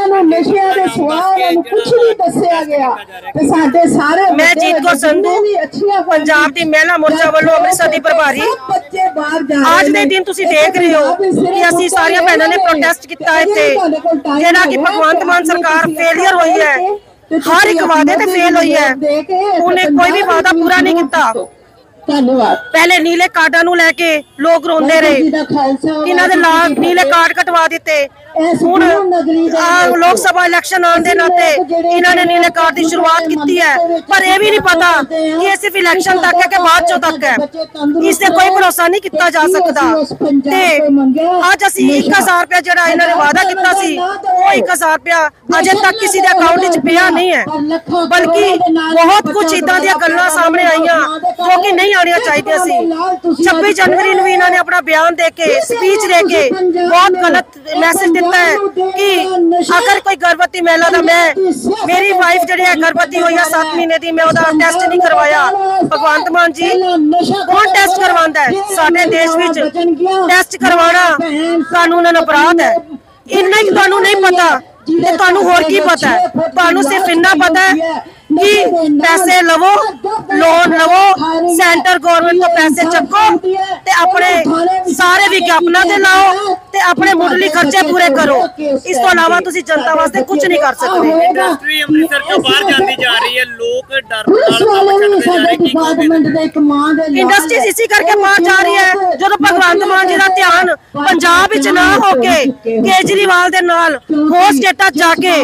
मैं जीत कौर संधू पंजाब दी महिला मोर्चा वालों अमृतसर दी प्रभारी आज दे दिन तुसी देख रहे हो कि असी सारिया भैनों ने प्रोटेस्ट किया इत्थे जेड़ा कि भगवंत मान सरकार फेलियर हुई है हर एक वादे ते फेल हुई है उन्हें कोई भी वादा पूरा नहीं किया। पहले नीले कार्डा नूं लैके लोग रोंदे रहे इन्हां दे नीले कार्ड कटवा दिते हुण लोक सभा इलेक्शन आने के नाते इन्होंने नीले कार्ड की शुरुआत की है पर यह भी नहीं पता कि ये सिर्फ इलेक्शन तक है कि बाद चो तक है इससे कोई भरोसा नहीं किया जा सकता। अज असी 1000 रुपया जो इन्होंने वादा किया वो 1000 रुपया अजे तक किसी के अकाउंट च पिया नहीं है बल्कि बहुत कुछ इदा दी गल्लां सामने आईयां जो कि नहीं आनिया चाहिए सी। 26 जनवरी में इन्होंने अपना बयान दे के स्पीच दे के बहुत गलत मैसेज है कि अगर कोई गर्भवती महिला का मैं मेरी वाइफ जी है गर्भवती हुई है 7 महीने की मैं टेस्ट नहीं करवाया भगवंत मान जी कौन टेस्ट करवांदा है साडे देश में टेस्ट करवाना कानूनन अपराध है इन्ना ही तुहानू नहीं पता ते तुहानू होर की पता है तुहानू सिर्फ इन्ना पता है कि पैसे लवो लोन लवो सेंटर गवर्नमेंट तो पैसे चको ते अपने सारे विज्ञापन ते लाओ ते अपने मुढ़ली खर्चे पूरे करो इस तो अलावा तुसी जनता वास्ते कुछ नहीं कर सकते। इंडस्ट्री अमृतसर तो बाहर जाती जा रही है लोग डर नाल काम करते जा रहे की कहोगे इंडस्ट्री इसी करके बाहर जा रही है जो भगवंत मान जी का ध्यान पंजाब विच ना होके केजरीवाल दे नाल होर स्टेटां जाके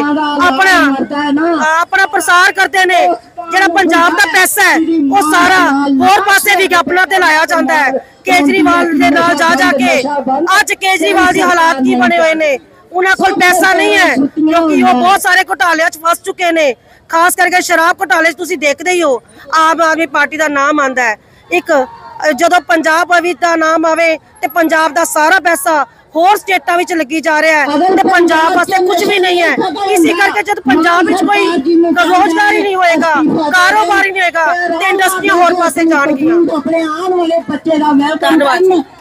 अपना प्रसार करते ने जेड़ा पंजाब का पैसा है वो सारा होर पासे विज्ञापनों ते लाया जाता है केजरीवाल दे नाल जा जाके अज केजरीवाल दी हालात की बने हुए ने उन्हां कोल पैसा नहीं है क्योंकि वो बहुत सारे घोटालियां च फस चुके ने खास करके शराब घोटाले तुसीं देखदे ही हो आम आदमी पार्टी का नाम आंदा है एक जदों पंजाब दा नाम आवे ते पंजाब दा सारा पैसा होर स्टेटां विच लगी जा रहा है ते पंजाब वास्ते कुछ भी नहीं है। इसी करके जब पंजाब विच कोई रोजगार ही नहीं होएगा कारोबार ही नहीं होएगा ते इंडस्ट्रियां होर पासे जाणगियां। धन्यवाद।